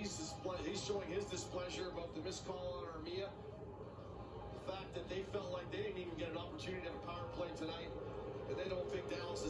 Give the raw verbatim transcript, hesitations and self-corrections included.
he's he's showing his displeasure about the missed call on Armia. The fact that they felt like they didn't even get an opportunity to have a power play tonight, and they don't think Dallas